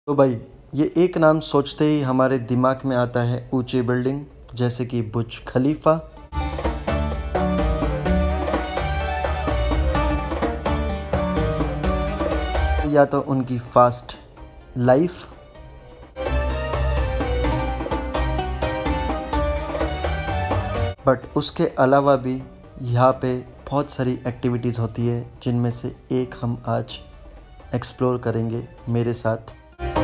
तो भाई ये एक नाम सोचते ही हमारे दिमाग में आता है ऊंची बिल्डिंग, जैसे कि बुर्ज खलीफा, या तो उनकी फास्ट लाइफ, बट उसके अलावा भी यहाँ पे बहुत सारी एक्टिविटीज़ होती है जिनमें से एक हम आज एक्सप्लोर करेंगे मेरे साथ।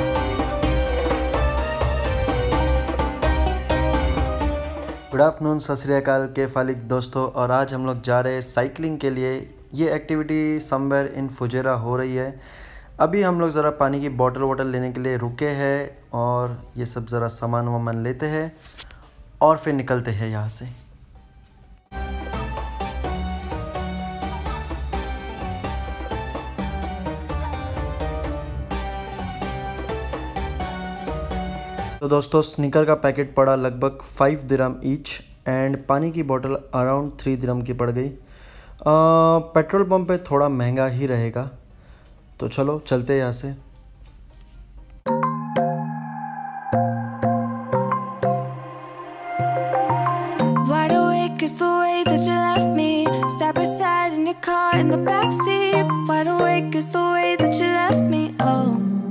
गुड आफ्टरनून, सत श्री अकाल, केफालिक दोस्तों। और आज हम लोग जा रहे हैं साइकिलिंग के लिए। ये एक्टिविटी समवेयर इन फुजेरा हो रही है। अभी हम लोग ज़रा पानी की बोतल लेने के लिए रुके हैं और ये सब ज़रा सामान वामान लेते हैं और फिर निकलते हैं यहाँ से। तो दोस्तों, स्नीकर का पैकेट पड़ा लगभग 5 दिरहम ईच एंड पानी की बोतल अराउंड 3 दिरहम की पड़ गई। पेट्रोल पंप पे थोड़ा महंगा ही रहेगा, तो चलो चलते हैं यहाँ से। Wide awake is the way that you left me, side by side in your car in the backseat. Wide awake is the way that you left me. Oh,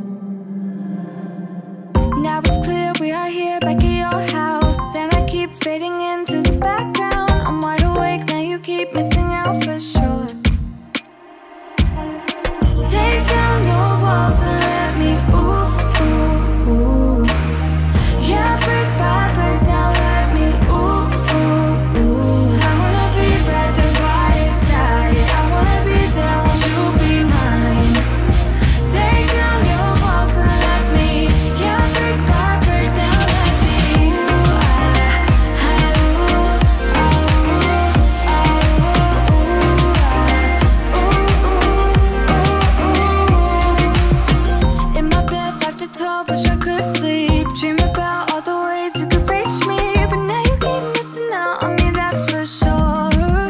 now it's clear we are here back at your house, and I keep fading into the background. I'm wide awake now, you keep missing out for sure. Take down your walls and let me ooh, ooh, ooh. Yeah, brick by brick now let me ooh, ooh, ooh. I wanna be right there by your side, I wanna be there, won't you be mine? Take down your walls and let me, yeah, brick by brick now let me ooh, in my bed 5 to 12, wish I could sleep, dream about all the ways you could reach me, but now you keep missing out on me, that's for sure.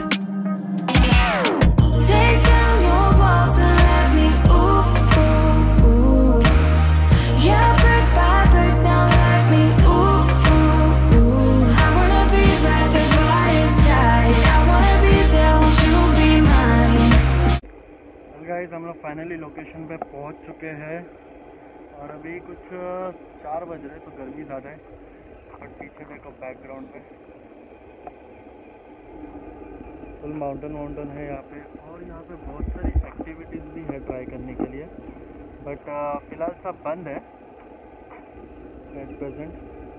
Take down your walls and let me ooh, ooh, ooh. Yeah, brick by brick now let me ooh, ooh, ooh. I wanna be right there by your side, I wanna be there, won't you be mine? Guys, हम लोग finally location पे पहुंच चुके हैं और अभी कुछ 4 बज रहे, तो गर्मी ज़्यादा है। और पीछे देखो बैकग्राउंड पे फुल माउंटेन है यहाँ पे, और यहाँ पे बहुत सारी एक्टिविटीज़ भी है ट्राई करने के लिए, बट फ़िलहाल सब बंद है एट प्रेजेंट।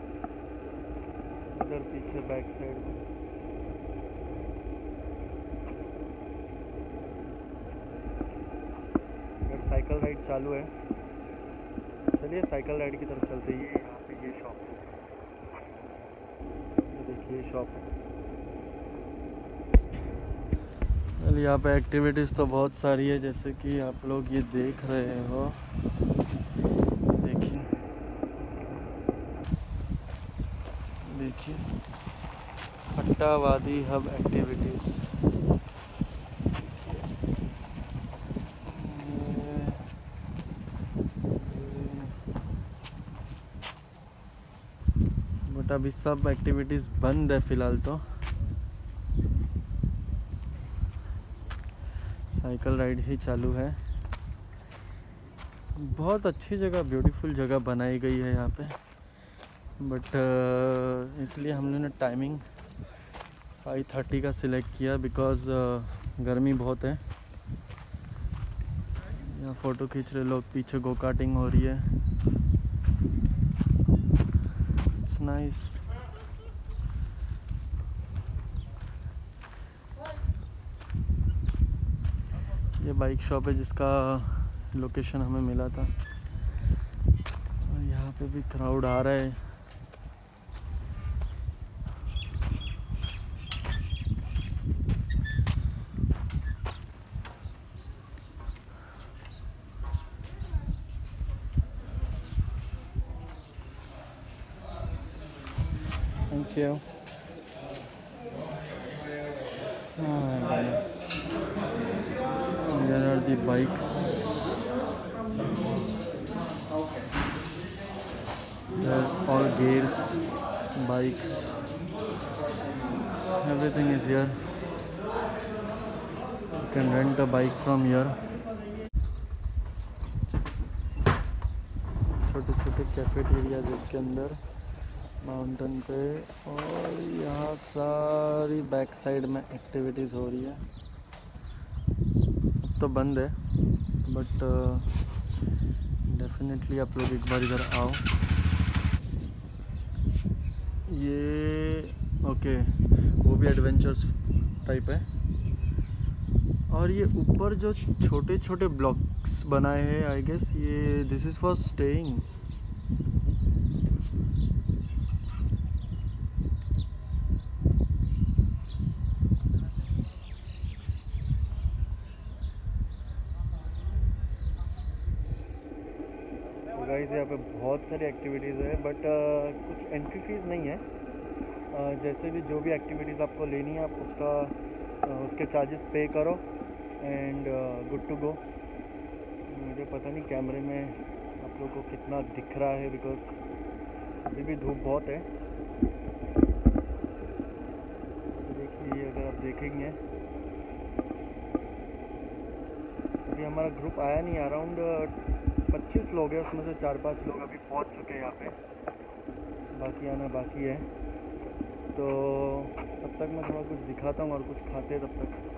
इधर पीछे बैक साइड में साइकिल राइड चालू है। चलिए साइकिल राइड की तरफ चलते हैं। यहाँ पे ये शॉप है, ये देखिए शॉप है। चलिए, यहाँ पे एक्टिविटीज़ तो बहुत सारी है, जैसे कि आप लोग ये देख रहे हो। देखिए देखिए, खट्टा वादी हब एक्टिविटीज़। बट अभी सब एक्टिविटीज़ बंद है फ़िलहाल, तो साइकिल राइड ही चालू है। बहुत अच्छी जगह, ब्यूटीफुल जगह बनाई गई है यहाँ पे, बट इसलिए हमने ना टाइमिंग 5:30 का सिलेक्ट किया, बिकॉज़ गर्मी बहुत है। यहाँ फ़ोटो खींच रहे लोग, पीछे गो कार्टिंग हो रही है। It's nice. ये बाइक शॉप है जिसका लोकेशन हमें मिला था, और यहाँ पे भी क्राउड आ रहा है। Thank you. There are the bikes. all gears, bikes, everything is here. You can rent a bike from here. छोटे छोटे कैफेटेरियाज इसके अंदर माउंटेन पे, और यहाँ सारी बैक साइड में एक्टिविटीज़ हो रही है। अब तो बंद है, बट डेफिनेटली आप लोग एक बार इधर आओ। ये ओके, वो भी एडवेंचर्स टाइप है। और ये ऊपर जो छोटे छोटे ब्लॉक्स बनाए हैं, आई गेस ये this is for staying. Guys यहाँ पे बहुत सारी एक्टिविटीज़ है, बट कुछ एंट्री फीस नहीं है। जैसे भी जो भी एक्टिविटीज़ आपको लेनी है, आप उसके चार्जेस पे करो एंड गुड टू गो। मुझे पता नहीं कैमरे में आप लोगों को कितना दिख रहा है, बिकॉज अभी भी धूप बहुत है। देखिए, अगर आप देखेंगे, अभी हमारा ग्रुप आया नहीं, अराउंड 25 लोग हैं, उसमें से 4-5 लोग अभी पहुंच चुके हैं यहाँ पे, बाकी आना बाकी है। तो तब तक मैं थोड़ा कुछ दिखाता हूँ और कुछ खाते हैं तब तक।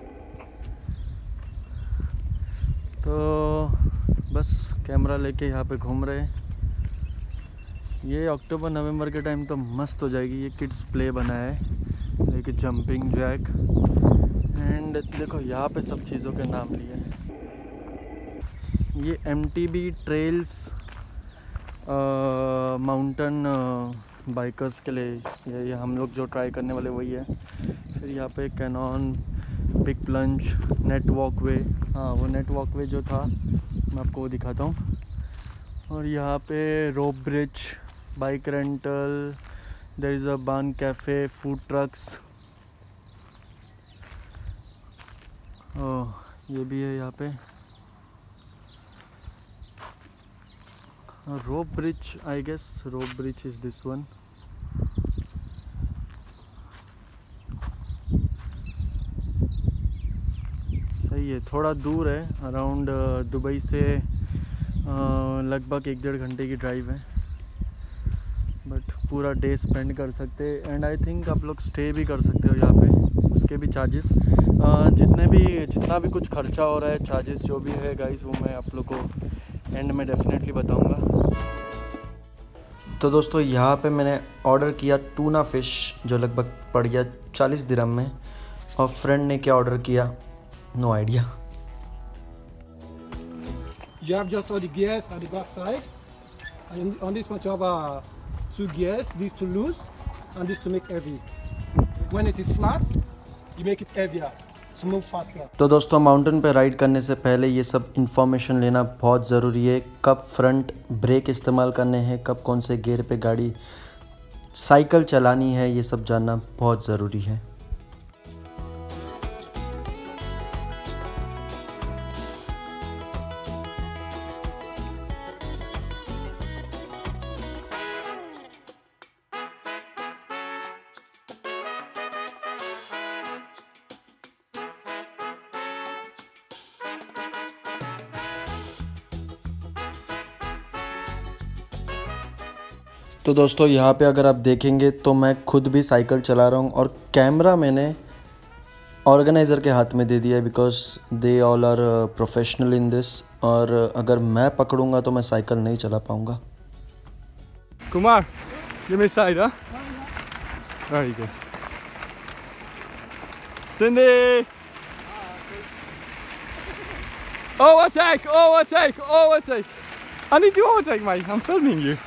तो बस कैमरा लेके यहाँ पे घूम रहे हैं। ये अक्टूबर नवंबर के टाइम तो मस्त हो जाएगी। ये किड्स प्ले बना है, लेके जंपिंग जैक, एंड देखो यहाँ पे सब चीज़ों के नाम लिए हैं। ये MTB ट्रेल्स माउंटेन बाइकर्स के लिए, ये हम लोग जो ट्राई करने वाले वही है। फिर यहाँ पे canyon, big plunge, net walkway, हाँ वो नेट वॉकवे जो था मैं आपको वो दिखाता हूँ। और यहाँ पे rope bridge, bike rental, there is a barn cafe, food trucks, ओह ये भी है यहाँ पे। rope bridge, I guess rope bridge is this one. सही है, थोड़ा दूर है, अराउंड दुबई से लगभग 1-1.5 घंटे की ड्राइव है, बट पूरा डे स्पेंड कर सकते। एंड आई थिंक आप लोग स्टे भी कर सकते हो यहाँ पे, उसके भी चार्जेस जितना भी कुछ खर्चा हो रहा है, चार्जेस जो भी है गाइस, वो मैं आप लोग को एंड में डेफिनेटली बताऊंगा। तो दोस्तों यहाँ पे मैंने ऑर्डर किया टूना फ़िश, जो लगभग पड़ गया 40 दिरहम में, और फ्रेंड ने क्या ऑर्डर किया, no idea. You have just all the gears at the back side, and on this one you have 2 gears, these to loose and this to make heavy. When it is flat, you make it heavier to move faster. तो दोस्तों mountain पे ride करने से पहले ये सब information लेना बहुत ज़रूरी है। कब फ्रंट ब्रेक इस्तेमाल करने हैं, कब कौन से गियर पे गाड़ी साइकिल चलानी है, ये सब जानना बहुत ज़रूरी है। तो दोस्तों यहाँ पे अगर आप देखेंगे तो मैं खुद भी साइकिल चला रहा हूँ, और कैमरा मैंने ऑर्गेनाइज़र के हाथ में दे दिया है, because they all are professional in this, और अगर मैं पकड़ूंगा तो मैं साइकिल नहीं चला पाऊँगा। Kumar, give me side, huh? Very good. Cindy! Overtake! Overtake! Overtake! I need to overtake, mate. I'm filming you.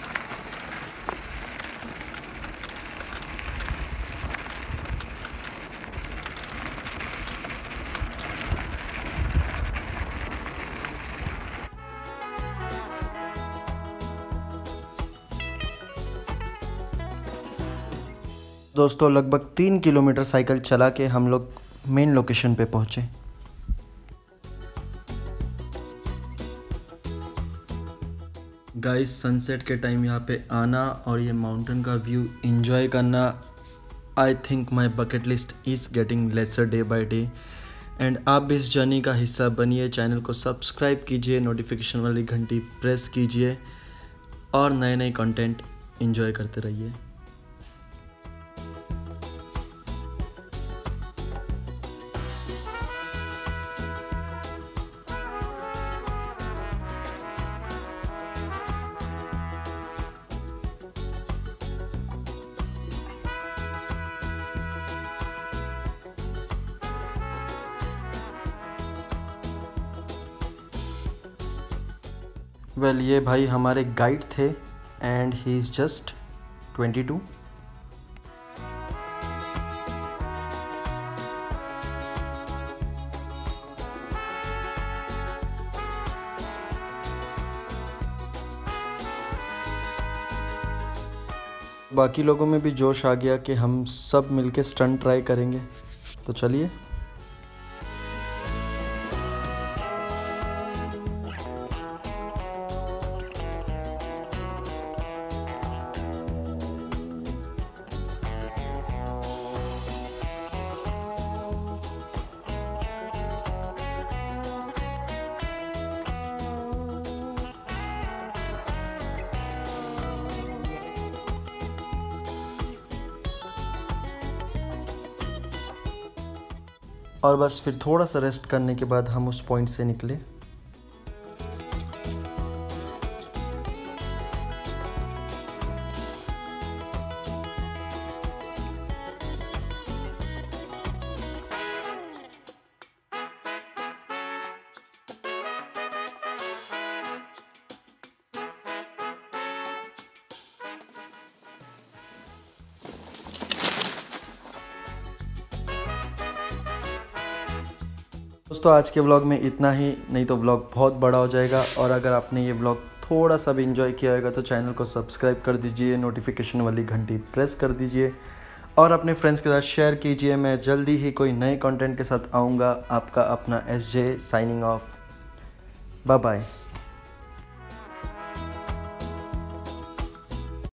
दोस्तों लगभग 3 किलोमीटर साइकिल चला के हम लोग मेन लोकेशन पे पहुँचे। गाइस सनसेट के टाइम यहाँ पे आना और ये माउंटेन का व्यू एंजॉय करना, I think my bucket list is getting lesser day by day. And आप भी इस जर्नी का हिस्सा बनिए। चैनल को सब्सक्राइब कीजिए, नोटिफिकेशन वाली घंटी प्रेस कीजिए और नए नए कंटेंट एंजॉय करते रहिए। वेल ये भाई हमारे गाइड थे एंड ही इज़ जस्ट 22। बाकी लोगों में भी जोश आ गया कि हम सब मिलके स्टंट ट्राई करेंगे, तो चलिए। और बस फिर थोड़ा सा रेस्ट करने के बाद हम उस पॉइंट से निकले। दोस्तों आज के व्लॉग में इतना ही, नहीं तो व्लॉग बहुत बड़ा हो जाएगा। और अगर आपने ये व्लॉग थोड़ा सा भी इंजॉय किया होगा तो चैनल को सब्सक्राइब कर दीजिए, नोटिफिकेशन वाली घंटी प्रेस कर दीजिए और अपने फ्रेंड्स के साथ शेयर कीजिए। मैं जल्दी ही कोई नए कंटेंट के साथ आऊँगा। आपका अपना SJ signing off. Bye bye.